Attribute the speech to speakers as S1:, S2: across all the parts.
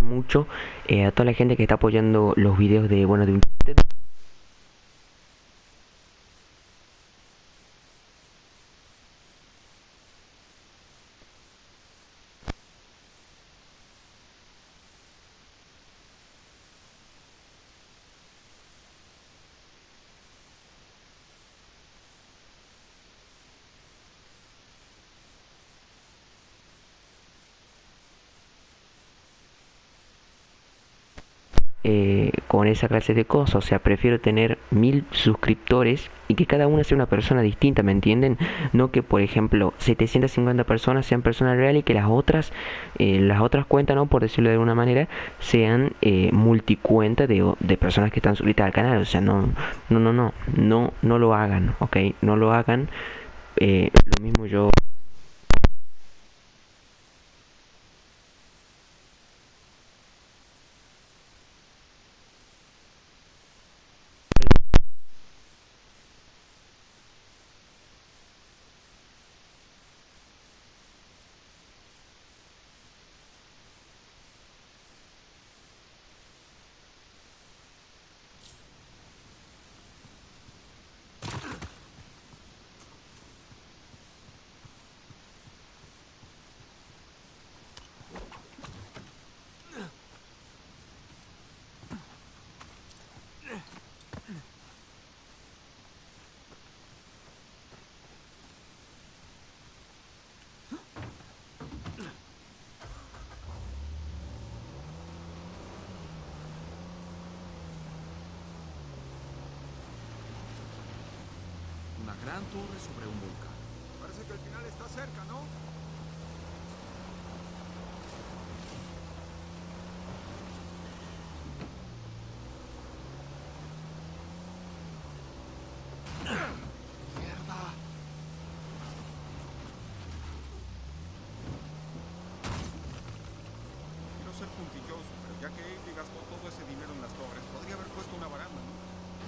S1: mucho a toda la gente que está apoyando los videos de, bueno, de un... con esa clase de cosas. O sea, prefiero tener 1000 suscriptores y que cada una sea una persona distinta, ¿me entienden? No que, por ejemplo, 750 personas sean personas reales y que las otras cuentas, ¿no? Por decirlo de alguna manera, sean multicuentas de personas que están suscritas al canal. O sea, no lo hagan, ¿ok? No lo hagan. Lo mismo yo.
S2: Una gran torre sobre un volcán.
S3: Parece que el final está cerca, ¿no?
S2: ¡Mierda!
S3: Quiero ser puntilloso, pero ya que Avery gastó todo ese dinero en las torres, podría haber puesto una baranda, ¿no?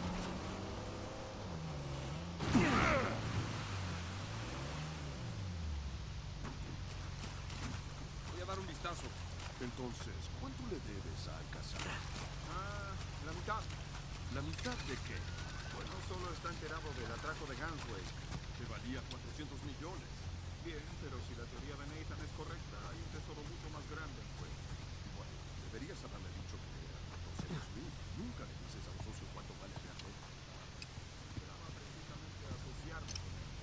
S2: Voy a dar un vistazo.
S4: Entonces, ¿cuánto le debes a Alcazar?
S3: La mitad.
S4: ¿La mitad de qué?
S3: Pues no solo está enterado del atraco de Gunsway.
S4: Que valía 400 millones.
S3: Bien, pero si la teoría de Nathan es correcta, hay un tesoro mucho más grande en juego.
S4: Bueno, deberías haberle dicho que era 200,000. Nunca le dices a un socio cuánto vale realmente.
S3: Esperaba precisamente asociarme con él.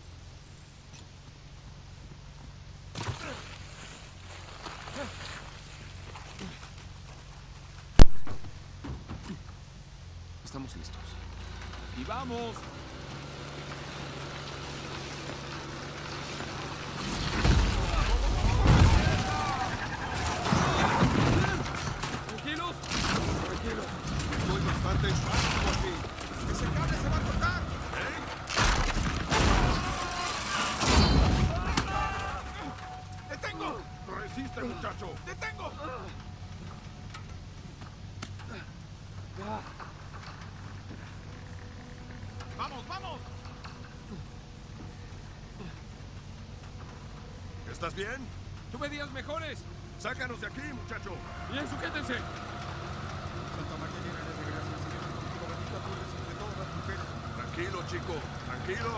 S2: Estamos listos. ¡Y vamos! ¿Tranquilos?
S3: Tranquilo, estoy bastante enfático aquí. ¡Ese cable se va a cortar! ¡Detengo!
S4: ¡Resiste, muchacho!
S3: ¡Detengo! ¡Vamos, vamos!
S4: ¿Estás bien?
S2: ¡Tuve días mejores!
S4: ¡Sácanos de aquí, muchacho!
S2: ¡Bien, sujétense!
S3: Santa María llena de gracia, Señor. Contigo bendita tú eres entre todas las mujeres.
S4: Tranquilo, chico. Tranquilo.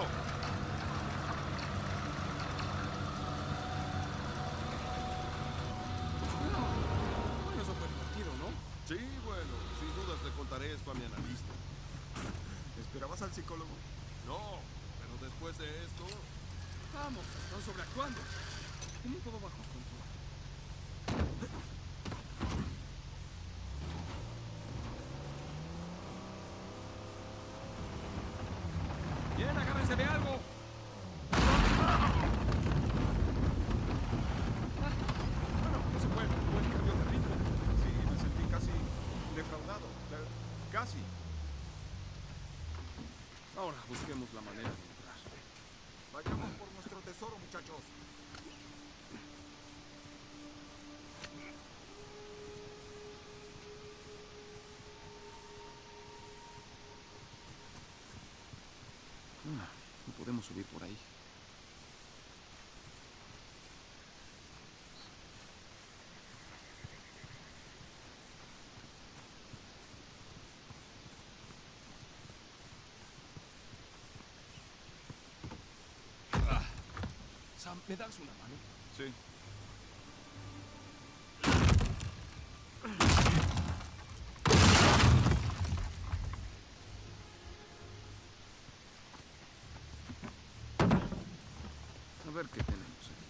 S2: Bueno, eso fue divertido, ¿no?
S4: Sí, bueno, sin dudas le contaré esto a mi analista.
S3: ¿Esperabas al psicólogo?
S4: No, pero después de esto...
S2: Vamos, están sobreactuando. Tienen todo bajo control. Bien, agárrense de algo. Bueno, ese fue un buen cambio de ritmo.
S3: Sí, me sentí casi defraudado. Casi.
S2: Ahora busquemos la manera de entrar.
S3: Vayamos por nuestro tesoro, muchachos.
S2: No podemos subir por ahí. ¿Me das una mano?
S3: Sí. A ver qué tenemos aquí.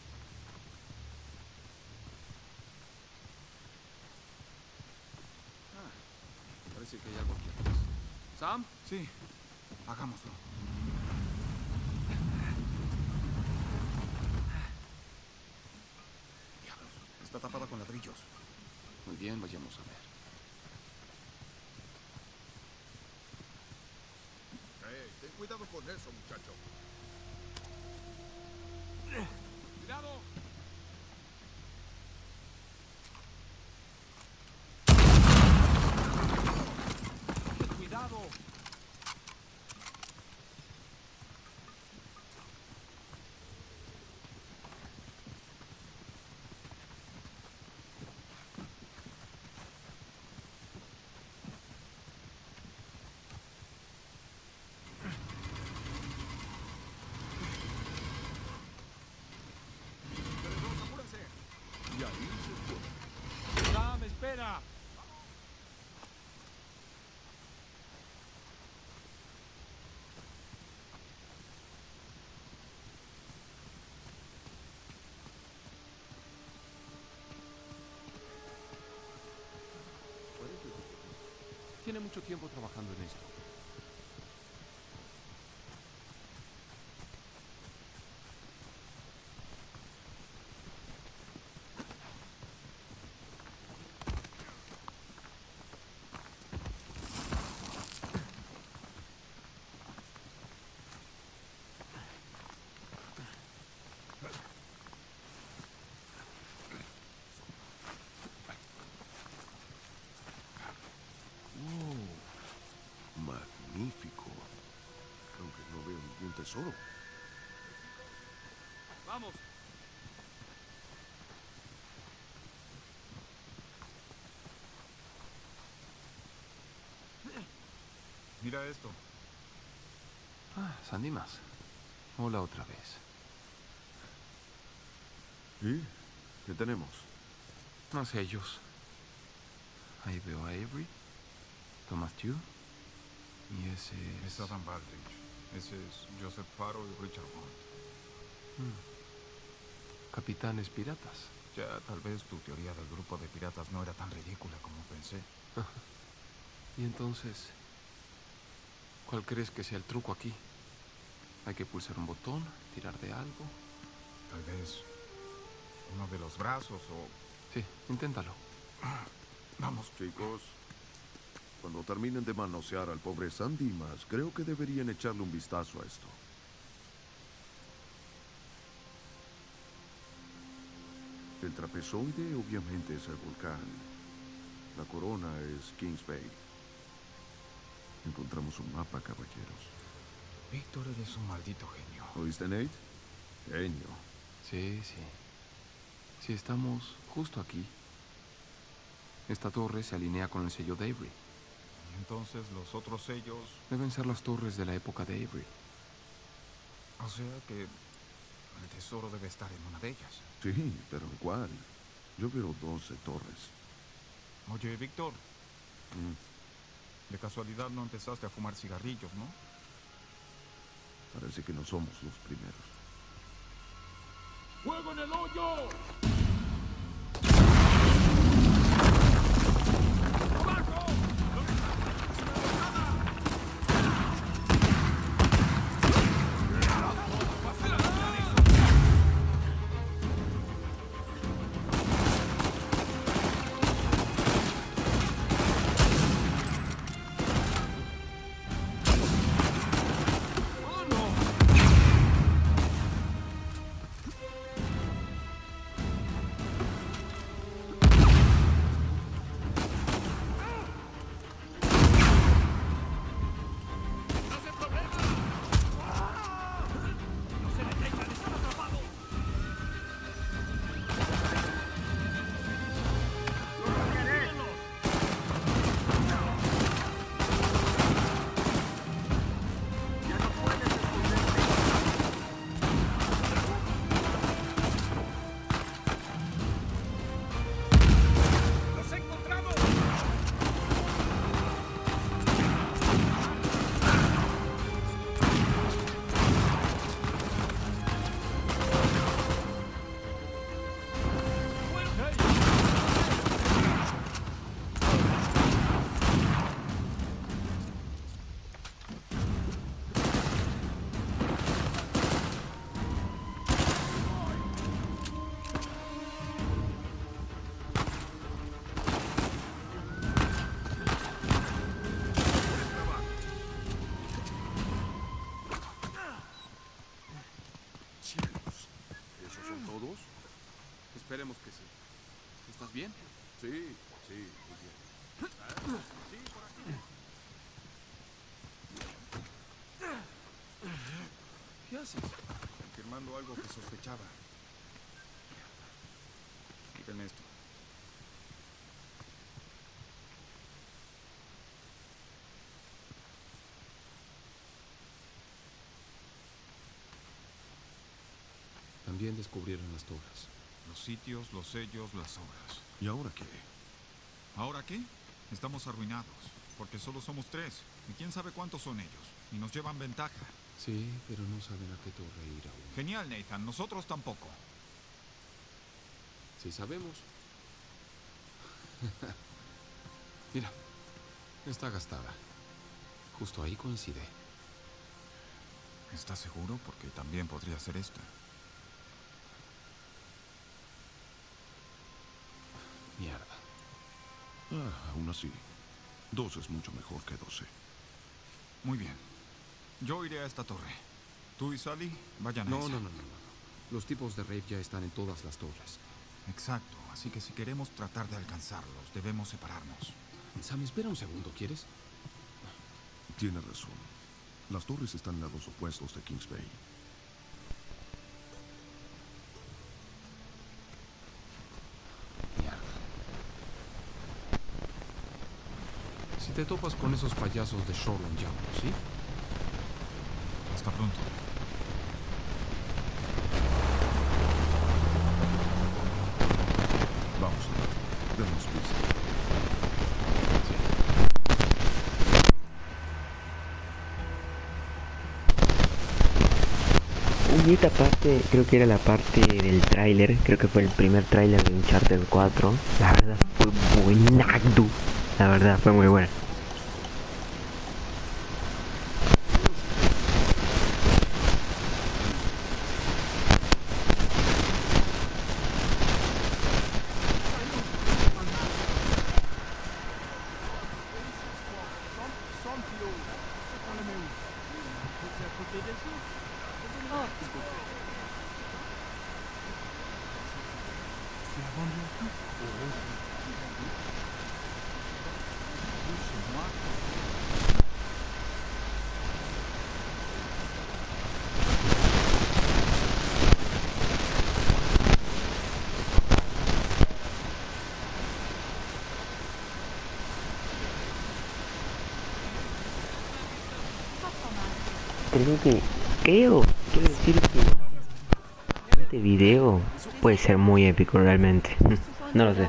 S3: Parece que hay algo aquí atrás. ¿Sam?
S2: Sí, hagámoslo.
S3: Diablos, está tapada con ladrillos. Muy bien, vayamos a ver.
S4: Ten cuidado con eso, muchacho.
S2: ¡Cuidado! ¡Cuidado!
S4: Y ahí se fue.
S2: ¡Sam, espera!
S5: Tiene mucho tiempo trabajando en esto.
S4: Magnífico. Aunque no veo ningún tesoro.
S2: ¡Vamos!
S3: Mira esto.
S5: Ah, San Dimas. Hola otra vez.
S4: ¿Y qué tenemos?
S5: Más ellos. Ahí veo a Avery, Thomas Tew y ese
S3: Es Adam Baldridge. Ese es Joseph Farrow y Richard Bond.
S5: capitanes piratas.
S3: Ya, tal vez tu teoría del grupo de piratas no era tan ridícula como pensé.
S5: Y entonces, ¿cuál crees que sea el truco aquí? Hay que pulsar un botón, tirar de algo.
S3: Tal vez uno de los brazos o...
S5: Sí, inténtalo.
S3: Vamos.
S4: Chicos, cuando terminen de manosear al pobre San Dimas, creo que deberían echarle un vistazo a esto. El trapezoide obviamente es el volcán. La corona es Kings Bay. Encontramos un mapa, caballeros.
S3: Víctor, eres un maldito genio.
S4: ¿Oíste, Nate? Genio.
S5: Sí, sí. Si estamos justo aquí. Esta torre se alinea con el sello de Avery.
S3: Y entonces los otros sellos...
S5: Deben ser las torres de la época de Avery.
S3: O sea que el tesoro debe estar en una de ellas.
S4: Sí, pero ¿en cuál? Yo veo 12 torres.
S3: Oye, Víctor, de casualidad no empezaste a fumar cigarrillos, ¿no?
S4: Parece que no somos los primeros.
S2: ¡Fuego en el hoyo! ¡Abajo!
S4: ¿Todos?
S5: Esperemos que sí. ¿Estás bien?
S4: Sí, muy bien.
S5: ¿Qué haces?
S3: Confirmando algo que sospechaba. Quítenme esto.
S5: También descubrieron las torres.
S3: Los sitios, los sellos, las obras.
S4: ¿Y ahora qué?
S3: ¿Ahora qué? Estamos arruinados, porque solo somos 3. ¿Y quién sabe cuántos son ellos? Y nos llevan ventaja.
S5: Sí, pero no saben a qué torre ir aún.
S3: Genial, Nathan. Nosotros tampoco.
S5: Sí sabemos. Mira, está gastada. Justo ahí coincide.
S3: ¿Estás seguro? Porque también podría ser esta.
S5: Mierda.
S4: Aún así, 2 es mucho mejor que 12.
S3: Muy bien. Yo iré a esta torre. Tú y Sally vayan a
S5: No.
S3: esa.
S5: Los tipos de Rafe ya están en todas las torres.
S3: Exacto. Así que si queremos tratar de alcanzarlos, debemos separarnos.
S5: Sam, espera un segundo, ¿quieres?
S4: Tiene razón. Las torres están en lados opuestos de Kings Bay.
S5: Mierda. Si te topas con esos payasos de Shoreline, llamo, ¿sí?
S3: Hasta pronto.
S4: Vamos, demos prisa.
S1: Y esta parte creo que era la parte del tráiler, creo que fue el primer tráiler de Uncharted 4. La verdad fue buenazo, la verdad fue muy buena. Quiero decir que este video puede ser muy épico realmente. No lo sé.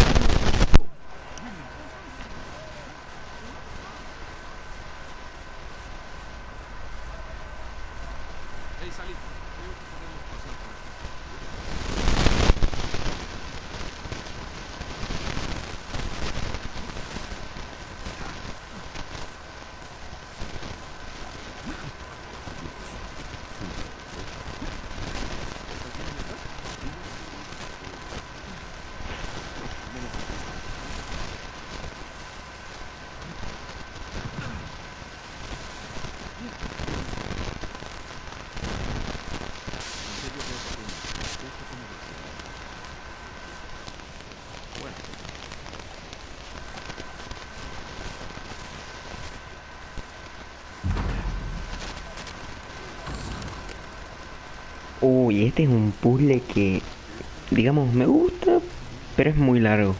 S5: Hey, Sally, creo que podemos pasar por aquí.
S1: Uy, este es un puzzle que, digamos, me gusta, pero es muy largo.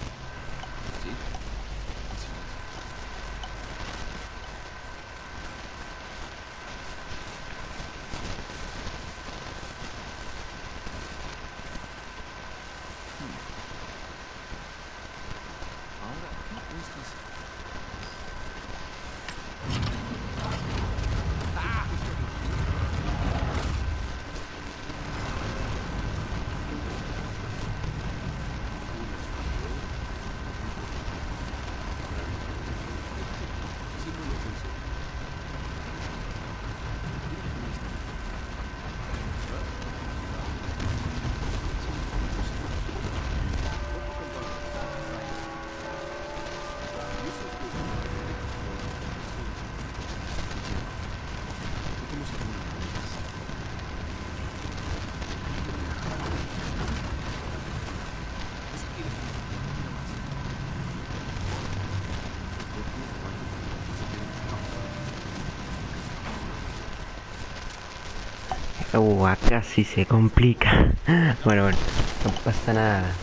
S1: Acá sí se complica. Bueno, bueno, no pasa nada.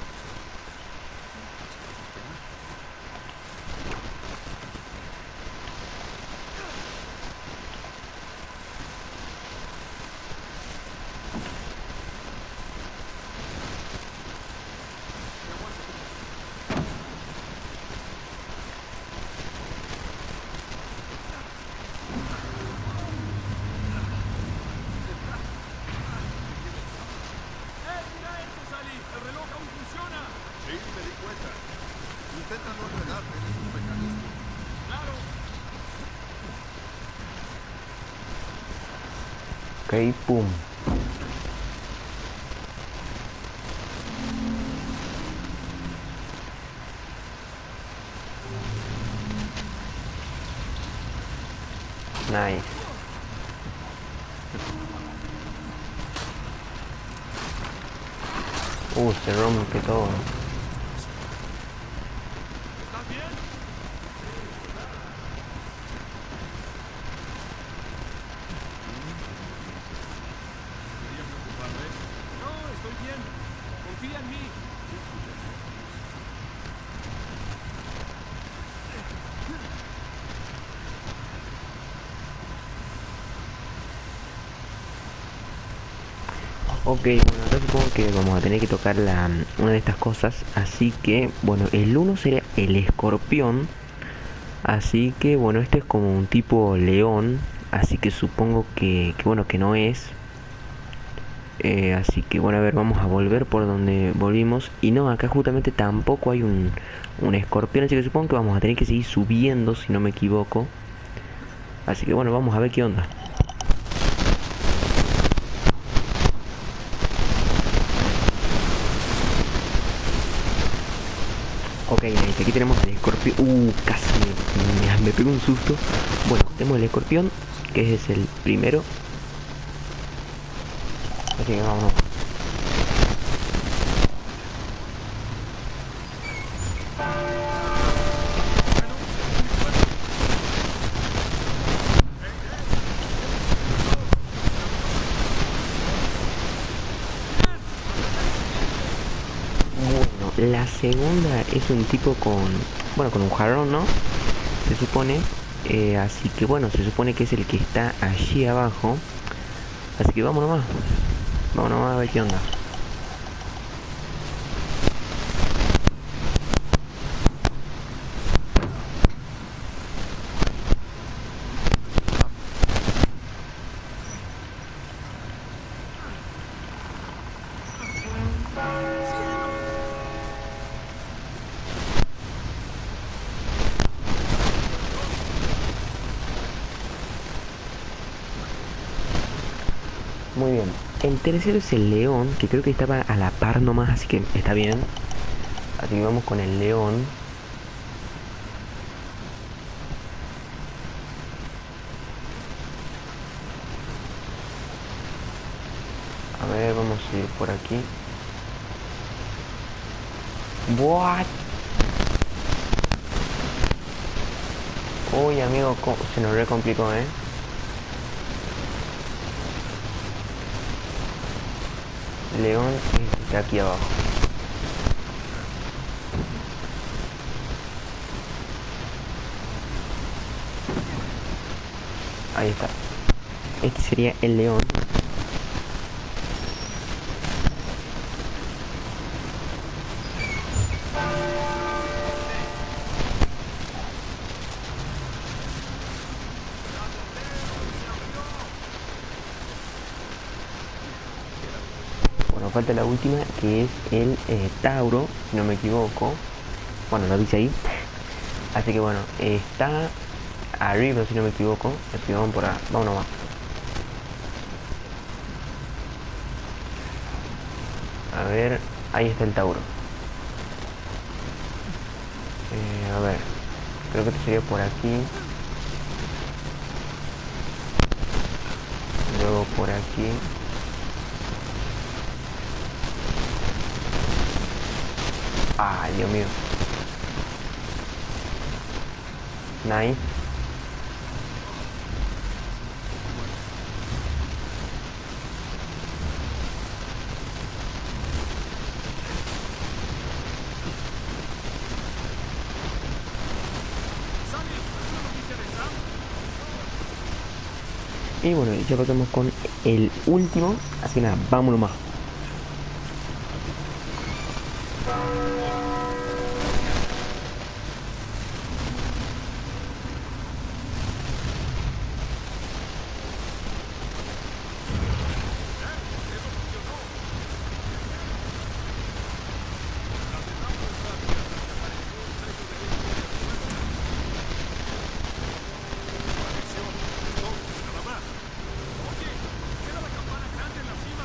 S2: Mira eso, Sally! ¡El reloj aún funciona!
S4: Sí, me di cuenta. Intenta no enredarte en esos mecanismos.
S2: ¡Claro!
S1: Ok, pum. Nice. Se rompe todo.
S2: ¿Estás bien? Debería preocuparme. No, estoy bien. Confía en mí.
S1: Ok, bueno, ahora supongo que vamos a tener que tocar una de estas cosas. Así que, bueno, el uno sería el escorpión. Así que, bueno, este es como un tipo león. Así que supongo bueno, que no es. Así que, bueno, a ver, vamos a volver por donde volvimos. Y no, acá justamente tampoco hay un escorpión. Así que supongo que vamos a tener que seguir subiendo, si no me equivoco. Así que, bueno, vamos a ver qué onda. Ok, aquí tenemos el escorpión. Casi me pegó un susto. Bueno, tenemos el escorpión, que es el primero. Así que vamos. Bueno, la segunda es un tipo bueno, con un jarrón, ¿no? Se supone. Así que bueno, se supone que es el que está allí abajo. Así que vamos nomás. Vamos nomás a ver qué onda. Muy bien. El tercero es el león, que creo que estaba a la par nomás, así que está bien. Así que vamos con el león. A ver, vamos a ir por aquí. What? Uy, amigo, se nos recomplicó, ¿eh? León está aquí abajo. Ahí está. Este sería el león. Bueno, falta la última, que es el Tauro, si no me equivoco. Bueno, lo dice ahí. Así que bueno, está arriba, si no me equivoco. Así que vamos por ahí. Vamos nomás. A ver, ahí está el Tauro. A ver, creo que esto sería por aquí. Luego por aquí. Ay, Dios mío. Nice. Y bueno, ya pasamos con el último. Así que nada, vámonos más.
S2: Nada más. Oye, queda la campana grande en la cima.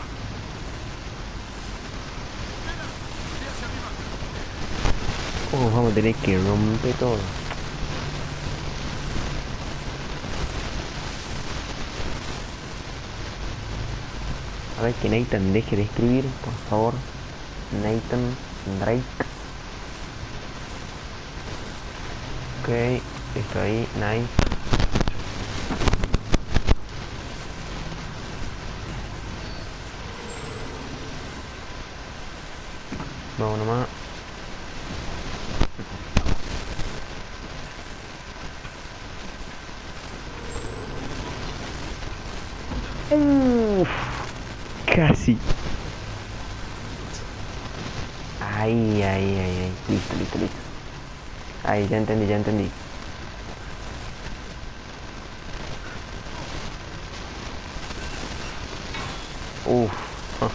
S2: Espera, ve hacia arriba.
S1: Oh, vamos a tener que romper todo. A ver que Nathan deje de escribir, por favor. Nathan Drake. Ok, esto ahí, nice. Vamos nomás. Uff, casi. Ahí, ahí, ahí, ahí. Listo, listo, listo. Ahí, ya entendí, ya entendí. Uff. Ah.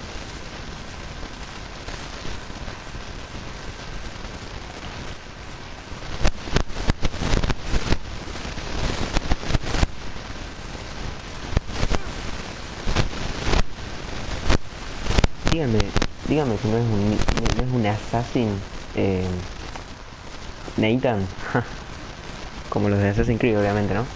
S1: Dígame, dígame si no es no es un assassin, Nathan. Como los de Assassin's Creed, obviamente, ¿no?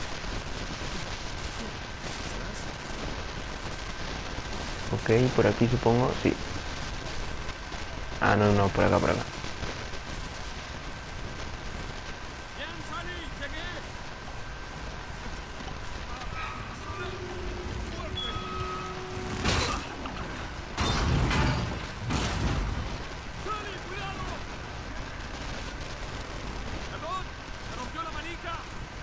S1: Ok, por aquí supongo, sí. Ah, no, no, por acá, por acá.
S2: Bien, Sally, llegué. Sally, cuidado. Perdón, se rompió la manija.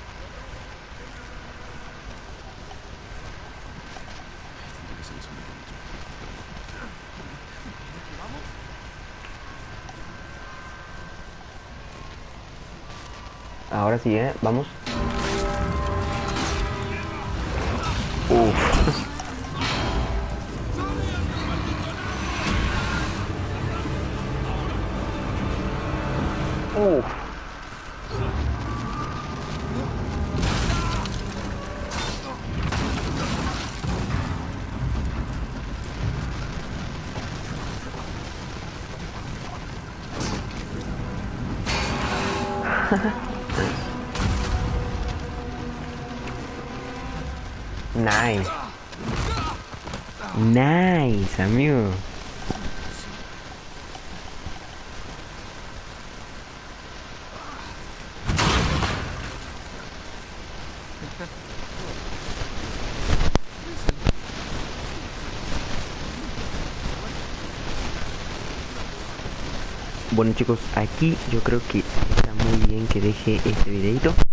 S2: Vamos.
S1: Ahora sí, vamos. Uff. Uff. Nice. Nice, amigo. Bueno chicos, aquí yo creo que está muy bien que deje este videito.